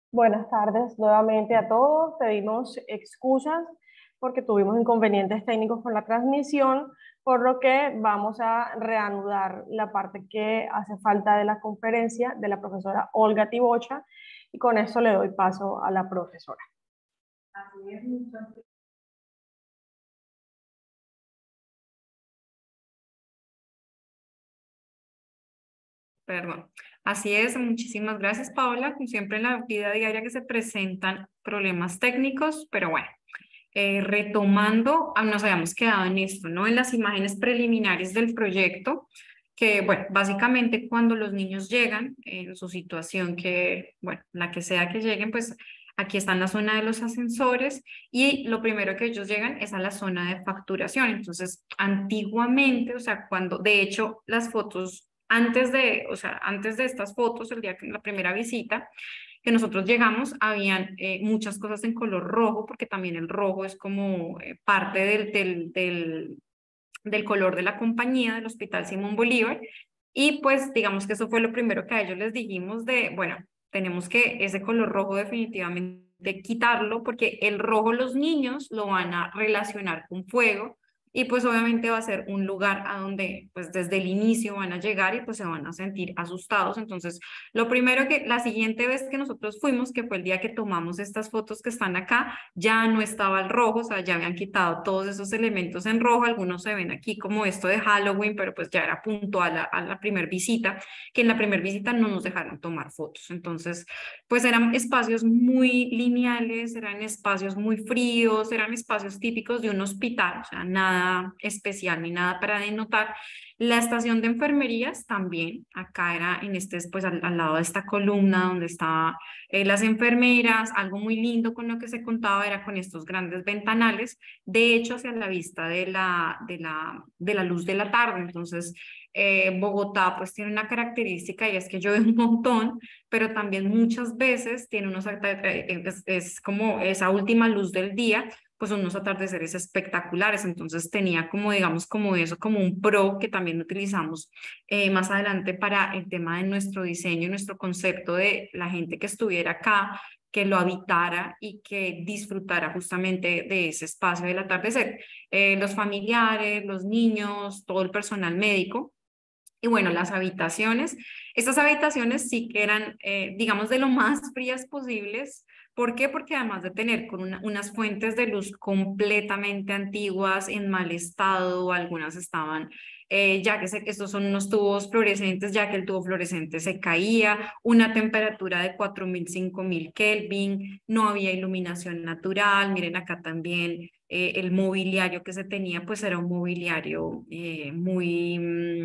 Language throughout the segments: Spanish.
Buenas tardes nuevamente a todos. Pedimos excusas porque tuvimos inconvenientes técnicos con la transmisión, por lo que vamos a reanudar la parte que hace falta de la conferencia de la profesora Olga Tibocha y con esto le doy paso a la profesora. Así es, Perdón. Así es, muchísimas gracias, Paola. Como siempre en la vida diaria que se presentan problemas técnicos, pero bueno, retomando, nos habíamos quedado en esto, ¿no? En las imágenes preliminares del proyecto, que, bueno, básicamente cuando los niños llegan en su situación que, bueno, la que sea que lleguen, pues aquí está en la zona de los ascensores y lo primero que ellos llegan es a la zona de facturación. Entonces, antiguamente, o sea, cuando, de hecho, las fotos antes de, o sea, antes de estas fotos, el día que la primera visita, que nosotros llegamos, habían muchas cosas en color rojo, porque también el rojo es como parte del color de la compañía del Hospital Simón Bolívar. Y pues digamos que eso fue lo primero que a ellos les dijimos de, bueno, tenemos que ese color rojo definitivamente quitarlo, porque el rojo los niños lo van a relacionar con fuego y pues obviamente va a ser un lugar a donde pues desde el inicio van a llegar y pues se van a sentir asustados. Entonces, lo primero que, la siguiente vez que nosotros fuimos, que fue el día que tomamos estas fotos que están acá, ya no estaba el rojo, o sea, ya habían quitado todos esos elementos en rojo. Algunos se ven aquí como esto de Halloween, pero pues ya era puntual a la primer visita, que en la primer visita no nos dejaron tomar fotos. Entonces, pues eran espacios muy lineales, eran espacios muy fríos, eran espacios típicos de un hospital, o sea, nada especial ni nada para denotar. La estación de enfermerías también, acá era en este, pues al lado de esta columna donde está las enfermeras. Algo muy lindo con lo que se contaba era con estos grandes ventanales, de hecho hacia la vista de la luz de la tarde. Entonces, Bogotá pues tiene una característica y es que llueve un montón, pero también muchas veces tiene es como esa última luz del día, pues unos atardeceres espectaculares. Entonces tenía como, digamos, como eso, como un pro que también utilizamos más adelante para el tema de nuestro diseño, nuestro concepto de la gente que estuviera acá, que lo habitara y que disfrutara justamente de ese espacio del atardecer. Los familiares, los niños, todo el personal médico. Y bueno, las habitaciones, estas habitaciones sí que eran, digamos, de lo más frías posibles. ¿Por qué? Porque además de tener con unas fuentes de luz completamente antiguas, en mal estado, algunas estaban, ya que estos son unos tubos fluorescentes, ya que el tubo fluorescente se caía, una temperatura de 4000, 5000 Kelvin, no había iluminación natural. Miren acá también el mobiliario que se tenía, pues era un mobiliario muy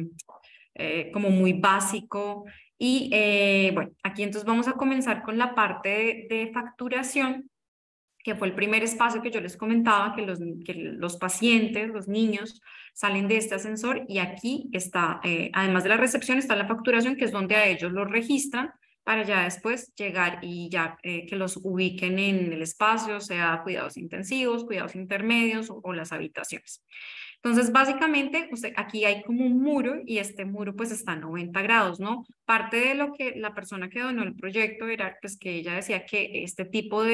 como muy básico. Y bueno, aquí entonces vamos a comenzar con la parte de facturación, que fue el primer espacio que yo les comentaba, que los pacientes, los niños, salen de este ascensor y aquí está, además de la recepción, está la facturación, que es donde a ellos los registran para ya después llegar y ya que los ubiquen en el espacio, sea cuidados intensivos, cuidados intermedios o las habitaciones. Entonces, básicamente, aquí hay como un muro y este muro pues está a 90 grados, ¿no? Parte de lo que la persona que donó el proyecto era pues que ella decía que este tipo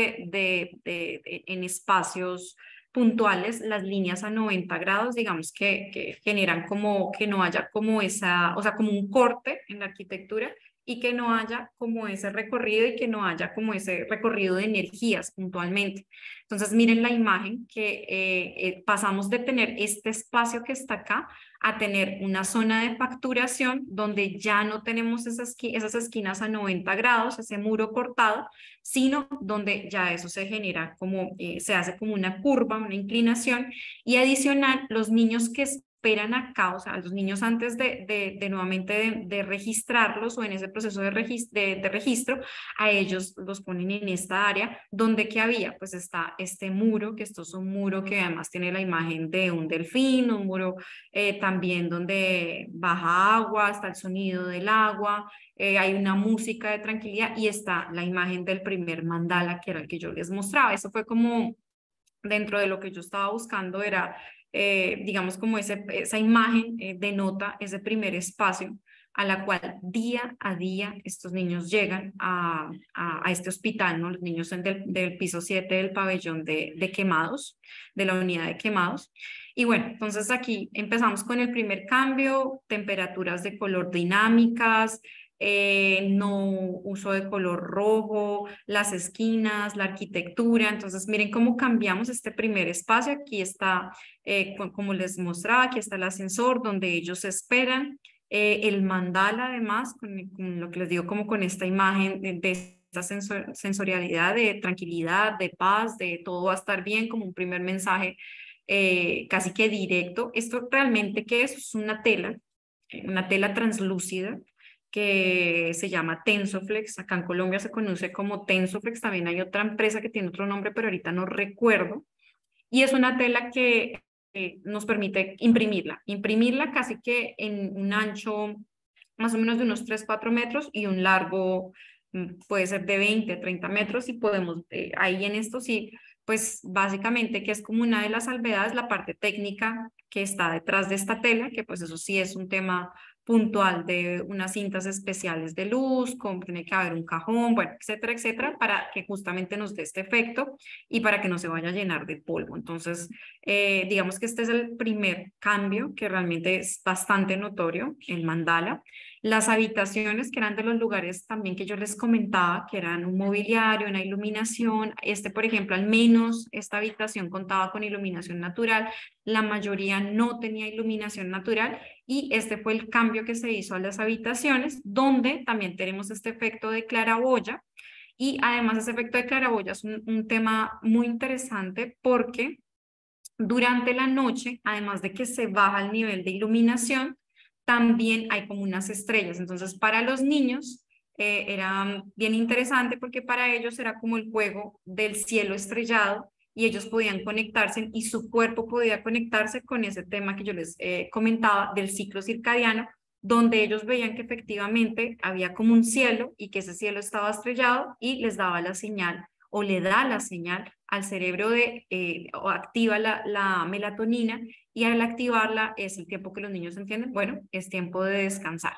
en espacios puntuales, las líneas a 90 grados, digamos que generan como que no haya como esa, o sea, como un corte en la arquitectura y que no haya como ese recorrido y que no haya como ese recorrido de energías puntualmente. Entonces, miren la imagen que pasamos de tener este espacio que está acá a tener una zona de facturación donde ya no tenemos esas esquinas a 90 grados, ese muro cortado, sino donde ya eso se genera como, se hace como una curva, una inclinación. Y adicional, los niños que esperan acá, o sea, los niños antes de nuevamente de registrarlos o en ese proceso de registro, a ellos los ponen en esta área donde que había, pues está este muro, que esto es un muro que además tiene la imagen de un delfín, un muro también donde baja agua, está el sonido del agua, hay una música de tranquilidad y está la imagen del primer mandala que era el que yo les mostraba. Eso fue como dentro de lo que yo estaba buscando, era digamos como esa imagen denota ese primer espacio a la cual día a día estos niños llegan a este hospital, ¿no? Los niños son del piso 7 del pabellón de quemados, de la unidad de quemados. Y bueno, entonces aquí empezamos con el primer cambio, temperaturas de color dinámicas, no uso de color rojo, las esquinas, la arquitectura. Entonces, miren cómo cambiamos este primer espacio. Aquí está, como les mostraba, aquí está el ascensor donde ellos esperan. El mandala, además, con lo que les digo, como con esta imagen de esta sensorialidad de tranquilidad, de paz, de todo va a estar bien, como un primer mensaje casi que directo. Esto realmente, ¿qué es? Es una tela translúcida que se llama Tensoflex. Acá en Colombia se conoce como Tensoflex. También hay otra empresa que tiene otro nombre, pero ahorita no recuerdo. Y es una tela que nos permite imprimirla casi que en un ancho más o menos de unos 3-4 metros y un largo puede ser de 20-30 metros y podemos, ahí en esto sí, pues básicamente que es como una de las salvedades, la parte técnica que está detrás de esta tela, que pues eso sí es un tema puntual de unas cintas especiales de luz, como tiene que haber un cajón, bueno, etcétera, etcétera, para que justamente nos dé este efecto y para que no se vaya a llenar de polvo. Entonces, digamos que este es el primer cambio que realmente es bastante notorio, el mandala. Las habitaciones, que eran de los lugares también que yo les comentaba, que eran un mobiliario, una iluminación. Por ejemplo, al menos esta habitación contaba con iluminación natural. La mayoría no tenía iluminación natural y este fue el cambio que se hizo a las habitaciones, donde también tenemos este efecto de claraboya. Y además ese efecto de claraboya es un tema muy interesante porque durante la noche, además de que se baja el nivel de iluminación, también hay como unas estrellas. Entonces, para los niños era bien interesante porque para ellos era como el juego del cielo estrellado y ellos podían conectarse y su cuerpo podía conectarse con ese tema que yo les comentaba del ciclo circadiano, donde ellos veían que efectivamente había como un cielo y que ese cielo estaba estrellado y les daba la señal o le da la señal al cerebro o activa la melatonina y al activarla es el tiempo que los niños entienden, bueno, es tiempo de descansar.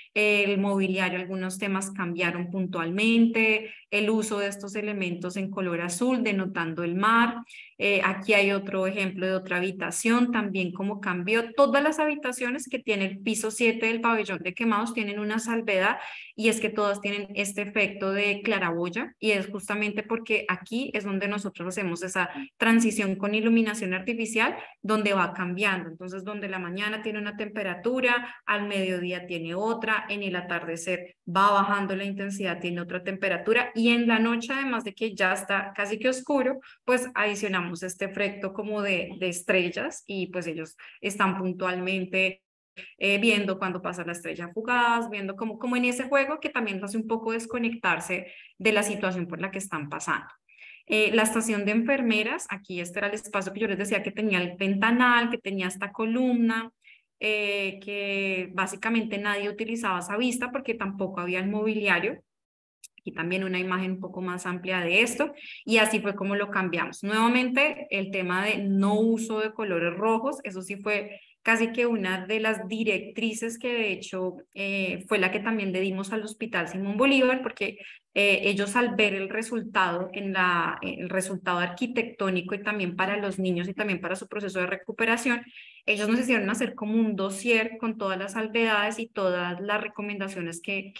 El mobiliario, algunos temas cambiaron puntualmente, el uso de estos elementos en color azul denotando el mar. Aquí hay otro ejemplo de otra habitación, también como cambió. Todas las habitaciones que tiene el piso 7 del pabellón de quemados tienen una salvedad y es que todas tienen este efecto de claraboya y es justamente porque aquí es donde nosotros hacemos esa transición con iluminación artificial donde va cambiando. Entonces, donde la mañana tiene una temperatura, al mediodía tiene otra, en el atardecer va bajando la intensidad, tiene otra temperatura y en la noche, además de que ya está casi que oscuro, pues adicionamos este efecto como de estrellas y pues ellos están puntualmente viendo cuando pasa la estrella fugaz, viendo como en ese juego que también hace un poco desconectarse de la situación por la que están pasando. La estación de enfermeras, aquí este era el espacio que yo les decía que tenía el ventanal, que tenía esta columna, que básicamente nadie utilizaba esa vista porque tampoco había el mobiliario. Aquí también una imagen un poco más amplia de esto y así fue como lo cambiamos. Nuevamente el tema de no uso de colores rojos, eso sí fue casi que una de las directrices que de hecho fue la que también le dimos al Hospital Simón Bolívar porque ellos al ver el resultado el resultado arquitectónico y también para los niños y también para su proceso de recuperación, ellos nos hicieron hacer como un dossier con todas las salvedades y todas las recomendaciones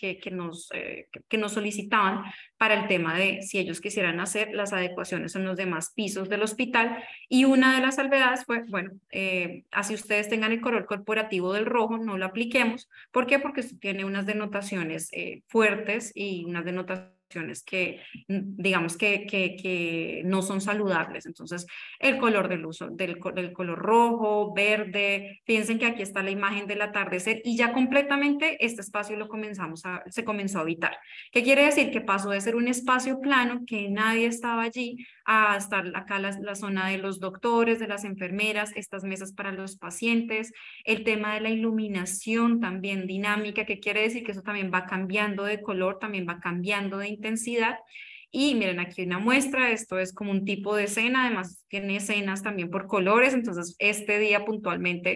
que nos solicitaban para el tema de si ellos quisieran hacer las adecuaciones en los demás pisos del hospital. Y una de las salvedades fue, bueno, así ustedes tengan el color corporativo del rojo, no lo apliquemos. ¿Por qué? Porque esto tiene unas denotaciones fuertes y unas denotaciones que digamos que no son saludables. Entonces, el color del color rojo, verde, piensen que aquí está la imagen del atardecer y ya completamente este espacio se comenzó a habitar. ¿Qué quiere decir? Que pasó de ser un espacio plano, que nadie estaba allí, a estar acá la zona de los doctores, de las enfermeras, estas mesas para los pacientes, el tema de la iluminación también dinámica, que quiere decir que eso también va cambiando de color, también va cambiando de intensidad. Y miren aquí una muestra, esto es como un tipo de escena, además tiene escenas también por colores, entonces este día puntualmente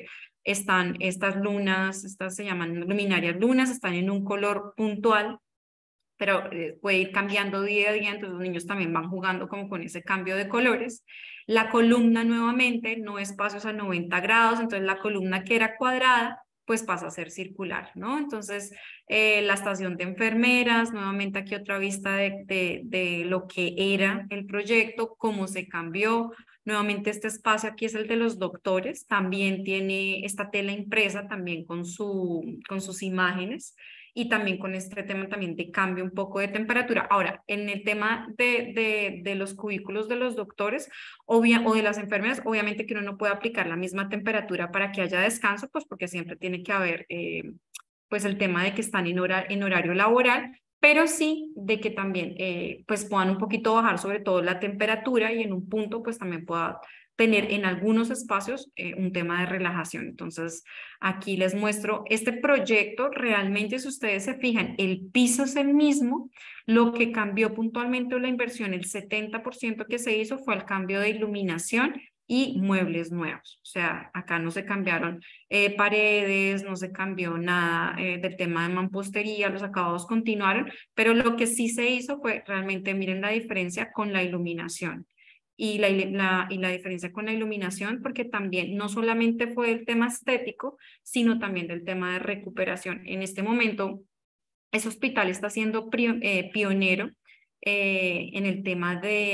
están estas lunas, estas se llaman luminarias lunas, están en un color puntual, pero puede ir cambiando día a día, entonces los niños también van jugando como con ese cambio de colores. La columna nuevamente no es pasos a 90 grados, entonces la columna que era cuadrada pues pasa a ser circular, ¿no? Entonces, la estación de enfermeras, nuevamente aquí otra vista de lo que era el proyecto, cómo se cambió. Nuevamente este espacio aquí es el de los doctores, también tiene esta tela impresa también con sus imágenes y también con este tema también de cambio un poco de temperatura. Ahora, en el tema de los cubículos de los doctores o de las enfermeras, obviamente que uno no puede aplicar la misma temperatura para que haya descanso, pues porque siempre tiene que haber pues el tema de que están en horario laboral, pero sí de que también pues puedan un poquito bajar sobre todo la temperatura y en un punto pues también pueda tener en algunos espacios un tema de relajación. Entonces, aquí les muestro este proyecto. Realmente, si ustedes se fijan, el piso es el mismo. Lo que cambió puntualmente la inversión, el 70% que se hizo fue el cambio de iluminación y muebles nuevos. O sea, acá no se cambiaron paredes, no se cambió nada del tema de mampostería, los acabados continuaron, pero lo que sí se hizo fue realmente, miren la diferencia con la iluminación y la diferencia con la iluminación, porque también no solamente fue el tema estético, sino también del tema de recuperación. En este momento, ese hospital está siendo pionero en el tema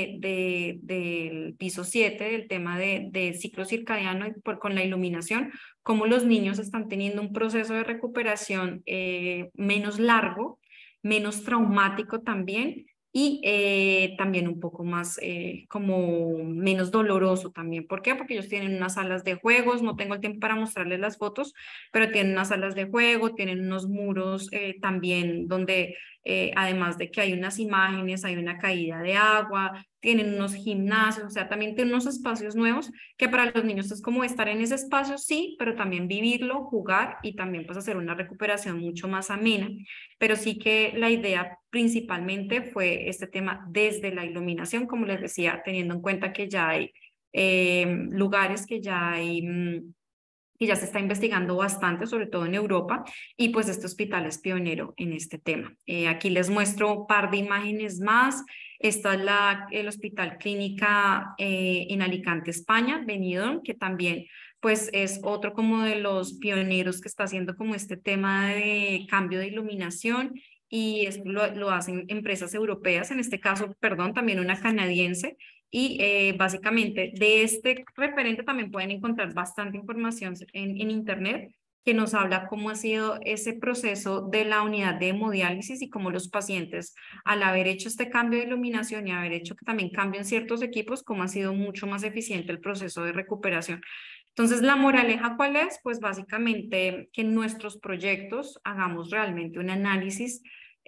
del piso 7, del tema de ciclo circadiano con la iluminación, cómo los niños están teniendo un proceso de recuperación menos largo, menos traumático también, y también un poco más como menos doloroso también. ¿Por qué? Porque ellos tienen unas salas de juegos, no tengo el tiempo para mostrarles las fotos, pero tienen unas salas de juego, tienen unos muros también donde además de que hay unas imágenes, hay una caída de agua, tienen unos gimnasios, o sea, también tienen unos espacios nuevos que para los niños es como estar en ese espacio, sí, pero también vivirlo, jugar y también pues hacer una recuperación mucho más amena. Pero sí que la idea principalmente fue este tema desde la iluminación, como les decía, teniendo en cuenta que ya hay lugares que ya hay y ya se está investigando bastante, sobre todo en Europa, y pues este hospital es pionero en este tema. Aquí les muestro un par de imágenes más. Está el Hospital Clínica en Alicante, España, Benidorm, que también pues es otro como de los pioneros que está haciendo como este tema de cambio de iluminación y esto lo hacen empresas europeas, en este caso, perdón, también una canadiense, y básicamente de este referente también pueden encontrar bastante información en internet que nos habla cómo ha sido ese proceso de la unidad de hemodiálisis y cómo los pacientes, al haber hecho este cambio de iluminación y haber hecho que también cambien ciertos equipos, cómo ha sido mucho más eficiente el proceso de recuperación. Entonces, ¿la moraleja cuál es? Pues básicamente que en nuestros proyectos hagamos realmente un análisis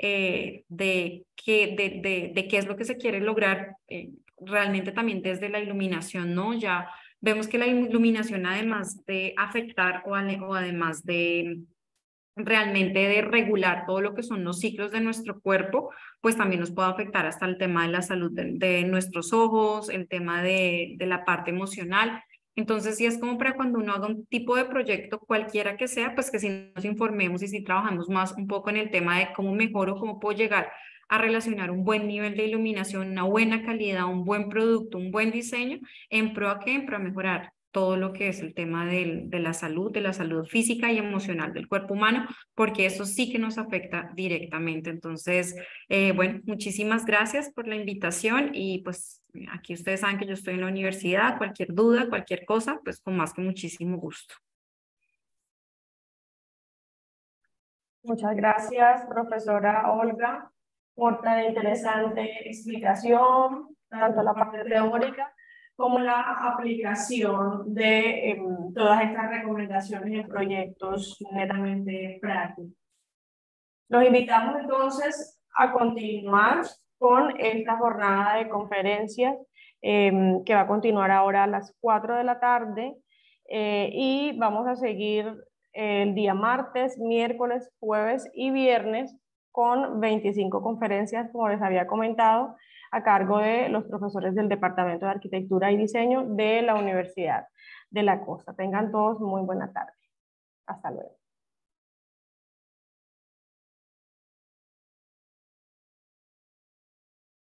de qué es lo que se quiere lograr realmente también desde la iluminación, ¿no? Ya vemos que la iluminación, además de afectar o además de realmente de regular todo lo que son los ciclos de nuestro cuerpo, pues también nos puede afectar hasta el tema de la salud de nuestros ojos, el tema de la parte emocional. Entonces, sí es como para cuando uno haga un tipo de proyecto, cualquiera que sea, pues que si nos informemos y si trabajamos más un poco en el tema de cómo mejoro, cómo puedo llegar a relacionar un buen nivel de iluminación, una buena calidad, un buen producto, un buen diseño, ¿en pro a qué? En pro a mejorar todo lo que es el tema de la salud física y emocional del cuerpo humano, porque eso sí que nos afecta directamente. Entonces, bueno, muchísimas gracias por la invitación y pues aquí ustedes saben que yo estoy en la universidad, cualquier duda, cualquier cosa, pues con más que muchísimo gusto. Muchas gracias, profesora Olga, por tan interesante explicación, tanto la parte teórica como la aplicación de todas estas recomendaciones en proyectos netamente prácticos. Los invitamos entonces a continuar con esta jornada de conferencias que va a continuar ahora a las 4 de la tarde y vamos a seguir el día martes, miércoles, jueves y viernes con 25 conferencias, como les había comentado, a cargo de los profesores del Departamento de Arquitectura y Diseño de la Universidad de la Costa. Tengan todos muy buena tarde. Hasta luego.